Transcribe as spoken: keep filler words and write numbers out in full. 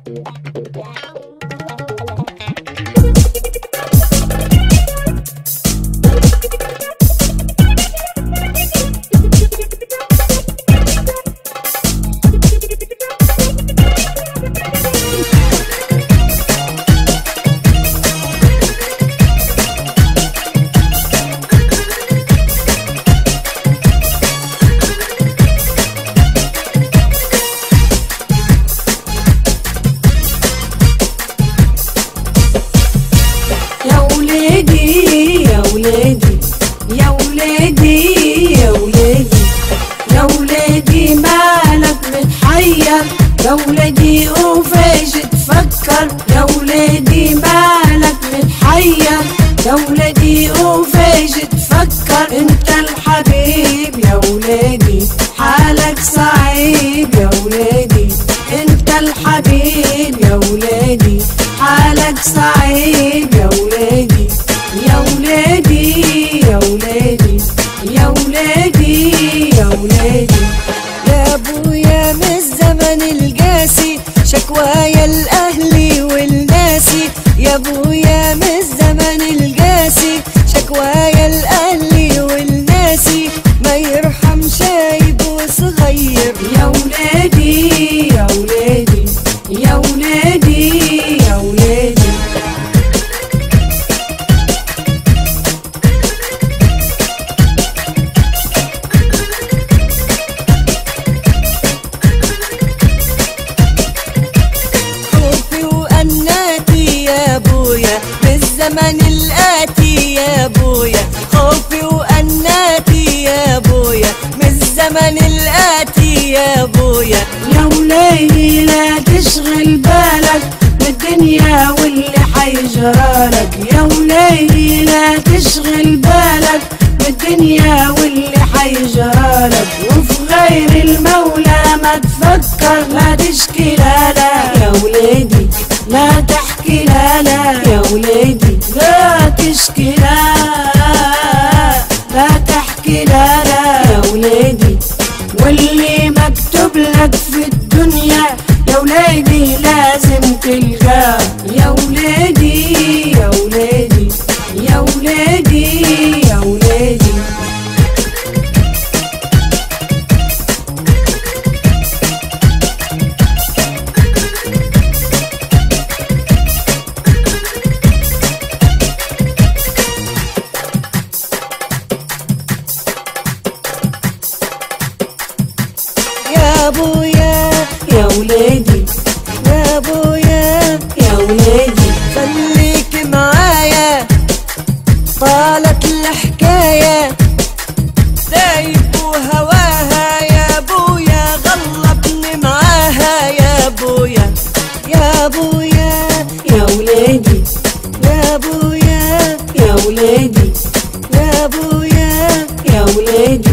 ياوليدي وفيش تفكر، ياوليدي مالك متحير، ياوليدي وفيش تفكر، انت الحبيب ياوليدي حالك صعيب، ياوليدي انت الحبيب ياوليدي حالك صعيب، ياوليدي ياوليدي ياوليدي ياوليدي ياوليدي. يا ابويا من الزمن القاسي شكوايا الاهلي والناسي، يا ابويا من الزمن القاسي شكوايا الاهلي والناسي، ما يرحم شايب وصغير، يا ولادي يا ولادي يا ولادي يا ولادي. بالزمن الآتي يا ابويا، خوفي وأناتي يا ابويا، من الزمن الآتي يا ابويا. يا وليدي لا تشغل بالك بالدنيا واللي حيجرالك، يا وليدي لا تشغل بالك بالدنيا واللي حيجرالك، وفي غير المولى ما تفكر، لا تشكي لا لا يا وليدي، لا تحكي لا لا يا وليدي، لا تشكي لا لا تحكي لا لا يا وليدي، واللي مكتوب لك في الدنيا يا وليدي لازم تلقاه، يا وليدي يا وليدي يا وليدي يا وليدي. يا ابويا يا وليدي يا ابويا يا وليدي، خليك معايا طالت الحكاية، دايب وهواها يا ابويا، غلبني معاها يا ابويا، يا ابويا يا وليدي يا ابويا يا وليدي يا ابويا يا وليدي.